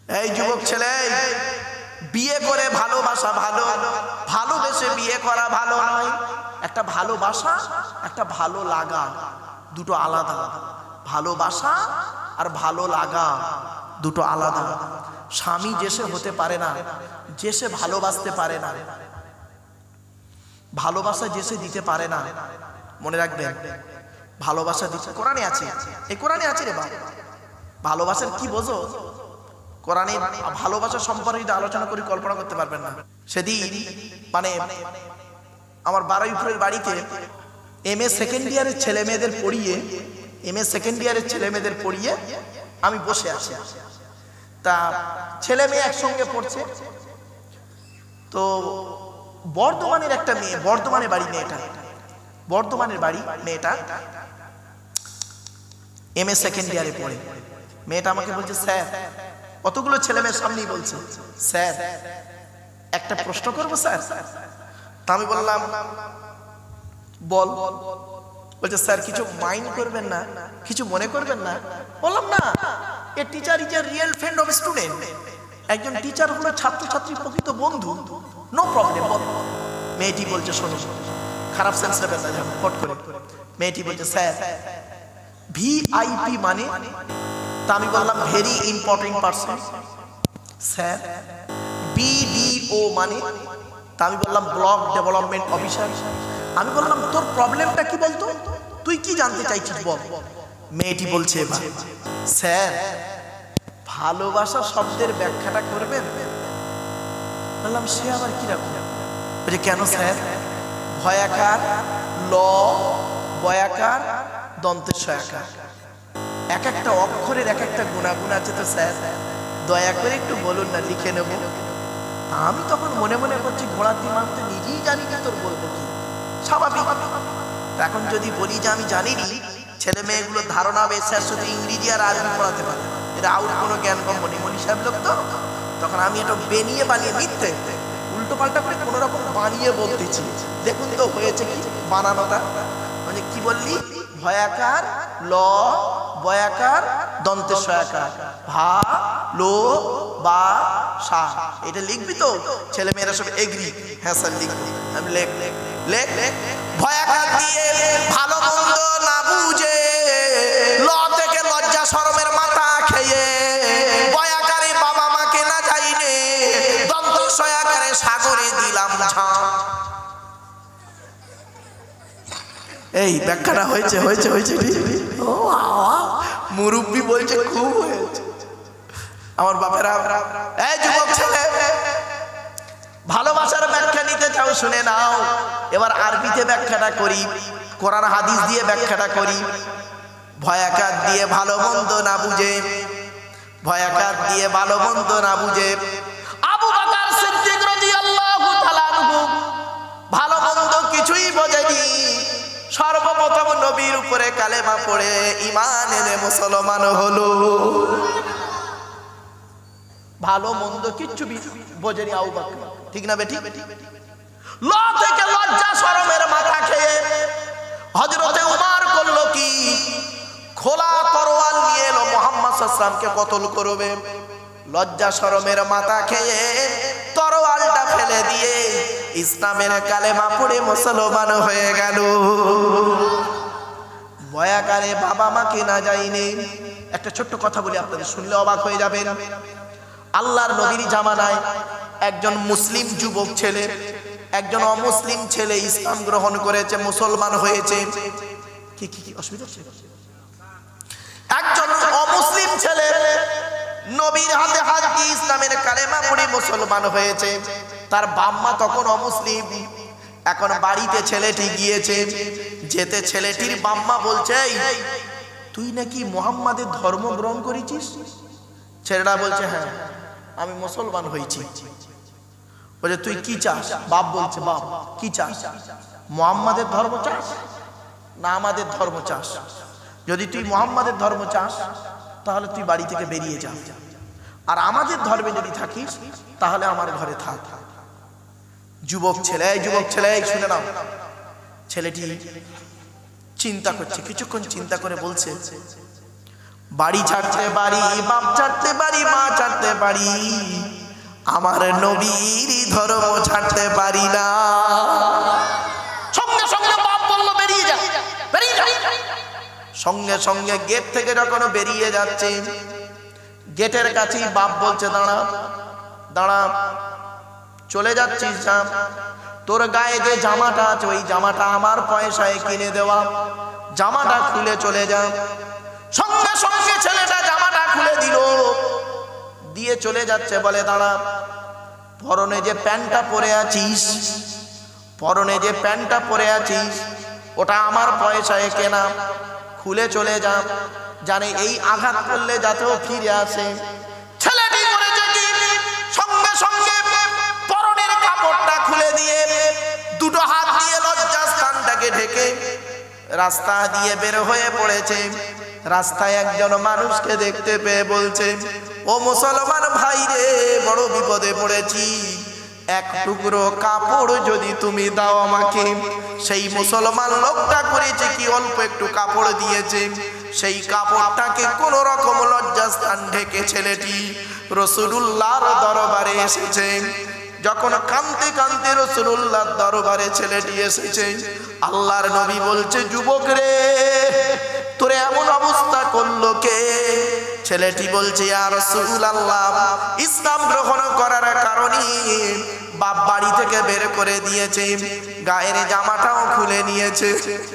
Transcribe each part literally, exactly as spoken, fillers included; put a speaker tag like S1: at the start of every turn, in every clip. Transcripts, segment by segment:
S1: এই যুবক ছেলে, বিয়ে করে ভালোবাসা ভালো, ভালোবেসে বিয়ে করা ভালো নয়। একটা ভালোবাসা, একটা ভালো লাগা, দুটো আলাদা। ভালোবাসা আর ভালো লাগা দুটো আলাদা। স্বামী যেসে হতে পারে না, যেসে ভালোবাসতে পারে না, ভালোবাসা যেসে দিতে পারে না, মনে রাখবেন ভালোবাসা দিতে কোরআনে আছে, এই কোরআনে আছে রে বাবা। ভালোবাসার কি বোঝো? কোরআনে ভালোবাসা সম্পর্কে যদি আলোচনা করি কল্পনা করতে পারবেন না। সেদিন মানে আমার বারুইপুরের বাড়িতে এম এ সেকেন্ড ইয়ারের ছেলে মেয়েদের পড়িয়ে এম এ সেকেন্ড ইয়ারের ছেলে মেয়েদের পড়িয়ে আমি বসে আছি। তা ছেলে মেয়ে একসঙ্গে পড়ছে। তো বর্ধমানের একটা মেয়ে, বর্ধমানের বাড়ি মেয়েটা, বর্ধমানের বাড়ি মেয়েটা এম এ সেকেন্ড ইয়ারে পড়ে। মেয়েটা আমাকে বলছে, স্যার, কতগুলো ছেলে মেয়ের সামনেই বলছে, স্যার একটা প্রশ্ন করবো স্যার? তা আমি বললাম বল। বলছে, স্যার কিছু মাইন্ড করবেন না, কিছু মনে করবেন না। বললাম না, a teacher is a real friend of student. একজন টিচার হলো ছাত্রছাত্রীর প্রকৃত বন্ধু, নো প্রবলেম। বল। মেয়েটি বলছে, শোনো, খারাপ সেন্স নেবেন না যেন ফট করে। মেয়েটি বলছে, স্যার ভিআইপি মানে? তা আমি বললাম very important person. Sir BDO মানে? তা আমি বললাম ব্লক ডেভেলপমেন্ট অফিসার। আমি বললাম তোর প্রবলেমটা কি বলতো, তুই কি জানতে চাইছিস বল। মেয়েটি বলছে, স্যার ভালোবাসা শব্দের ব্যাখ্যাটা করবেন? বললাম সে আবার কিরকম? বলছে, কেন স্যার? ভয়াকার ল, বয়াকার, দন্তের সয়াকার, এক একটা অক্ষরের এক একটা গুণাগুণ আছে তো স্যার, দয়া করে একটু বলুন না, লিখে নেব। আমি তখন মনে মনে করছি, ঘোড়ার দিমাগ তো নিজেই জানি না, তোর বলবো কি, স্বাভাবিক। এখন যদি বলি যে আমি জানিনি, ছেলে মেয়েগুলোর ধারণা হবে স্যার শুধু ইংরেজি আর আরবি পড়াতে পারে, এটা আউট কোনো জ্ঞান কম মনি মনি সাহেব লোক তো। তখন আমি এটা বেনিয়ে বানিয়ে মিথ্যে উল্টো পাল্টা করে কোনো রকম বানিয়ে বলতেছি। দেখুন তো হয়েছে কি বানানোটা। মানে কি বললি? ভয়াকার ল, বয়াকার, দন্তের সয়াকার, ভা লো বা সা। এটা লিখবি তো? ছেলে মেয়েরা সব এগ্রি, হ্যাঁ স্যার লিখবি। আমি লেখ লেখ লেখ লেখ ভয়াকার দিয়ে ভালো মন্দ না বুঝে, ল থেকে লজ্জা শরমের মাথা খেয়ে, বয়াকারে বাবা মাকে না যাইনে, দন্ত সয়াকারে সাগরে দিলাম ঝাঁ। এই ব্যাখ্যাটা হয়েছে হয়েছে হয়েছে ও মুরব্বি বলছে খুব হয়েছে। আমার বাপেরা, এই যুবক ছেলে, ভালোবাসার ব্যাখ্যা নিতে চাও শুনে নাও। এবার আরবিতে ব্যাখ্যাটা করি, কোরআন হাদিস দিয়ে ব্যাখ্যাটা করি। ভয়াকার দিয়ে ভালো মন্দ না বুঝে, ভয়াকার দিয়ে ভালো মন্দ না বুঝে আবু বকর সিদ্দিক রাদিয়াল্লাহু তাআলা আনহু ভালো মন্দ কিছুই বোঝেনি। সর্বপ্রথম নবীর উপরে কালেমা পড়ে ঈমান এনে মুসলমান হলো। ভালো মন্দ কিচ্ছু বোঝেনি আবু বকর, ঠিক না বেটি? ল থেকে লজ্জা শরমের মাথা খেয়ে হযরতে উমর করলো কি? খোলা তরোয়াল নিয়ে এলো, মুহাম্মদ সাল্লাল্লাহু আলাইহি ওয়াসাল্লামকে কতল করবে। লজ্জা শরমের মাথা খেয়ে তরোয়ালটা ফেলে দিয়ে ইসলামের কালেমা পড়ে মুসলমান হয়ে গেল। বয়াকারে বাবা মাকে না যায়নি। একটা ছোট্ট কথা বলি, আপনাদের শুনলে অবাক হয়ে যাবেন। আল্লাহর নবীর জামানায় একজন মুসলিম যুবক ছেলে, একজন অমুসলিম ছেলে ইসলাম গ্রহণ করেছে, মুসলমান হয়েছে। কি কি কি অসুবিধা হচ্ছে? একজন অমুসলিম ছেলে নবীর হাতে হাত দিয়ে ইসলামের কালেমা পড়ে মুসলমান হয়েছে। তার বাম্মা তখন অমুসলিম। এখন বাড়িতে ছেলেটি গিয়েছে, যেতে ছেলেটির বাম্মা বলছে, তুই নাকি মুহাম্মাদের ধর্ম গ্রহণ করেছিস? ছেলেটা বলছে, হ্যাঁ আমি মুসলমান হয়েছি। বলছে, তুই কি চাস? বাপ বলছে, বাপ কি চাস? মুহাম্মাদের ধর্ম চাস না আমাদের ধর্ম চাস? যদি তুই মুহাম্মাদের ধর্ম চাস তাহলে তুই বাড়ি থেকে বেরিয়ে যা, আর আমাদের ধর্মে যদি থাকিস তাহলে আমার ঘরে থাক। যুবক ছেলে, যুবক ছেলে শুনে নাও। ছেলেটি চিন্তা করছে, কিছুক্ষণ চিন্তা করে বলছে, বাড়ি ছাড়তে বাড়ি, বাপ ছাড়তে বাড়ি, মা ছাড়তে পারি, আমার নবীর ধর্ম ছাড়তে পারি না। সঙ্গে সঙ্গে বাপ বলল বেরিয়ে যা, বেরিয়ে যা। সঙ্গে সঙ্গে গেট থেকে যখন বেরিয়ে যাচ্ছে, গেটের কাছেই বাপ বলছে দাঁড়া দাঁড়া, চলে যাচ্ছিস যা, তোর গায়ে যে জামাটা আছে ওই জামাটা আমার পয়সায় কিনে দেওয়া, জামাটা খুলে চলে যা। সঙ্গে সঙ্গে ছেলেটা জামাটা খুলে দিল, দিয়ে চলে যাচ্ছে। বলে দাঁড়া, পরনে যে প্যান্টটা পরে আছিস, পরনে যে প্যান্টটা পরে আছিস ওটা আমার পয়সায় কেনা, খুলে চলে যা, জানে এই আঘাত করলে যাতেও ফিরে আসে। ছেলেটি করেছে কি, সঙ্গে সঙ্গে পরনের কাপড়টা খুলে দিয়ে দুটো হাত দিয়ে লজ্জাস্থানটাকে ঢেকে রাস্তা দিয়ে বের হয়ে পড়েছে। রাস্তায় একজন মানুষকে দেখতে পেয়ে বলছে, ও মুসলমান ভাই রে, বড় বিপদে পড়েছি, এক টুকরো কাপড় যদি তুমি দাও আমাকে। সেই মুসলমান লোকটা করেছে কি, অল্প একটু কাপড় দিয়েছে, সেই কাপড়টাকে কোন রকম লজ্জাস্থান ঢেকে ছেলেটি রাসূলুল্লাহর দরবারে এসেছে। যখন কাঁদতে কাঁদতে রাসূলুল্লাহর দরবারে ছেলেটি এসেছে, আল্লাহর নবী বলছে, যুবক রে, তোরে এমন অবস্থা করলো কে? ছেলেটি বলছে, ইয়া রাসূলুল্লাহ, ইসলাম গ্রহণ করার কারণে বাপ বাড়ি থেকে বের করে দিয়েছে, গায়ের জামাটাও খুলে নিয়েছে,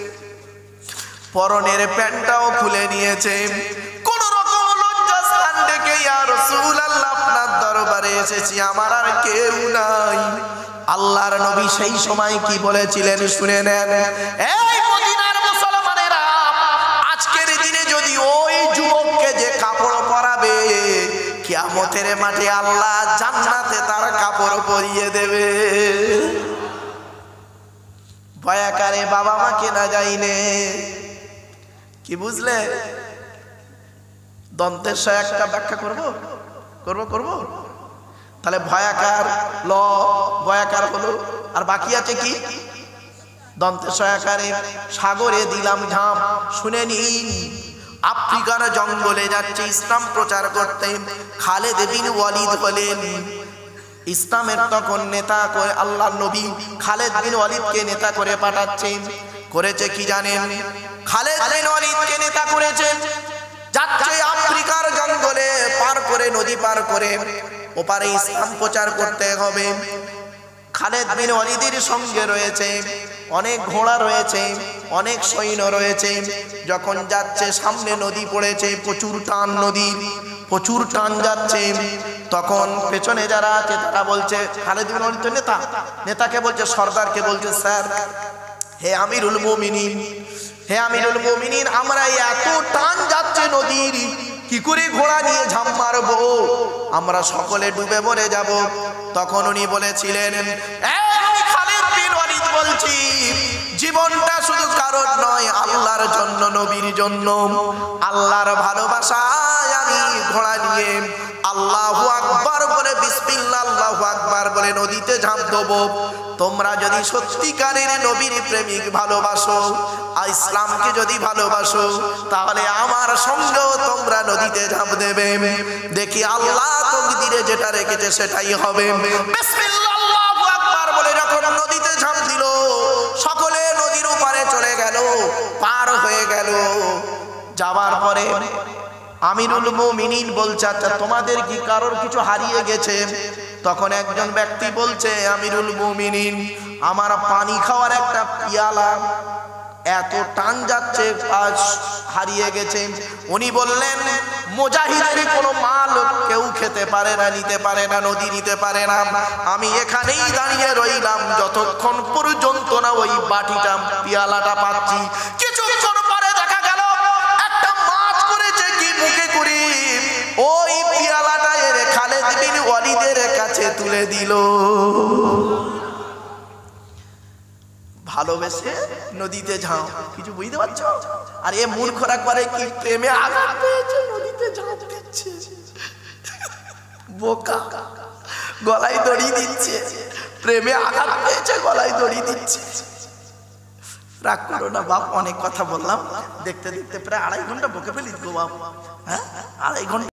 S1: পরনের প্যান্টটাও খুলে নিয়েছে, কোন রকম লজ্জাস্থান ডেকে ইয়া রাসূলুল্লাহ আপনার দরবারে এসেছি, আমার আর কেউ নাই। আল্লাহর নবী সেই সময় কি বলেছিলেন শুনে নেন। এই মদিনার মুসলমানেরা, আজকের দিনে যদি ওই যুবককে যে কাপড় পরাবে, কিয়ামতের মাঠে আল্লাহ জান্নাতে তার কাপড় পরিয়ে দেবে। ভয়াকারে বাবা মাকে না যাইনে, কি বুঝলে? দন্তের সহ একটা ব্যাখ্যা করব করব করব তাহলে ভয়াকার ল ভয়াকার হলো, আর বাকি আছে কি? দন্তের সহাকারে সাগরে দিলাম ঝাঁপ। শুনে নিন, আফ্রিকার জঙ্গলে যাচ্ছে ইসলাম প্রচার করতে, খালেদ বিন ওয়ালিদ হলেন ইসলামের তখন নেতা করে। আল্লাহর নবী খালেদ বিন ওয়ালিদকে নেতা করে পাঠাচ্ছেন। করেছে কি জানেন? খালেদ বিন ওয়ালিদকে নেতা করেছেন, যাচ্ছে আফ্রিকার জঙ্গলে, পার করে নদী পার করে ওপারে ইসলাম প্রচার করতে হবে। খালেদ বিন ওয়ালিদের সঙ্গে রয়েছে অনেক ঘোড়া, রয়েছে অনেক সৈন্য রয়েছে। যখন যাচ্ছে সামনে নদী পড়েছে, প্রচুর টান, নদী প্রচুর টান যাচ্ছে। তখন পেছনে যারা আছে তারা বলছে, খালেদ বিন ওয়ালিদ নেতা, নেতাকে বলছে, সর্দারকে বলছে, স্যার, হে আমিরুল মুমিনিন, হে আমিরুল মুমিনিন, আমরা এত টান যাচ্ছে নদীর, কি করে ঘোড়া নিয়ে ঝাঁপ মারবো? আমরা সকলে ডুবে মরে যাব। তখন উনি বলেছিলেন, এই খালিদ বিন ওয়ালিদ বলছি, জীবনটা শুধু কারণ নয়, আল্লাহর জন্য, নবীর জন্য, আল্লাহর ভালোবাসায় আমি ঘোড়া নিয়ে আল্লাহু আকবার বলে, বিসমিল্লাহ আল্লাহু আকবার বলে নদীতে ঝাঁপ দেবো। তোমরা যদি সত্যিকারের নবীর প্রেমিক ভালোবাসো, আর ইসলামকে যদি ভালোবাসো, তাহলে আমার সঙ্গেও তোমরা নদীতে ঝাঁপ দেবে। দেখি আল্লাহ তকদিরে যেটা রেখেছে সেটাই হবে। বিসমিল্লাহ আল্লাহু আকবার বলে যখন নদীতে ঝাঁপ দিল, সকলে নদীর ওপারে চলে গেল, পার হয়ে গেল। যাবার পরে আমিরুল মুমিনিন বলছে, আচ্ছা তোমাদের কি কারোর কিছু হারিয়ে গেছে? তখন একজন ব্যক্তি বলছে, আমিরুল মুমিনিন, আমার পানি খাওয়ার একটা পিয়ালা এত টান যাচ্ছে, আজ হারিয়ে গেছে। উনি বললেন, মুজাহিদের কোনো মাল কেউ খেতে পারে না, নিতে পারে না, নদী নিতে পারে না। আমি এখানেই দাঁড়িয়ে রইলাম যতক্ষণ পর্যন্ত না ওই বাটিটা, পিয়ালাটা পাচ্ছি। কিছুক্ষণ পরে দেখা গেল একটা মাছ করেছে কি মুখে করে, ওই পিয়ালাটা এর খালেদ বিন ওয়ালিদের কাছে তুলে দিল। ভালোবেসে নদীতে ঝাঁপ, কিছু বুঝতে পারছো? আর এ মূর্খরা করে কি, প্রেমে আঘাত পেয়েছে নদীতে ঝাঁপ দিচ্ছে, বোকা, গলায় দড়ি দিচ্ছে, প্রেমে আঘাত পেয়েছে গলায় দড়ি দিচ্ছে। রাগ করো না বাপ, অনেক কথা বললাম, দেখতে দেখতে প্রায় আড়াই ঘন্টা বকে ফেলি গো বাপ। হ্যাঁ, আড়াই ঘন্টা।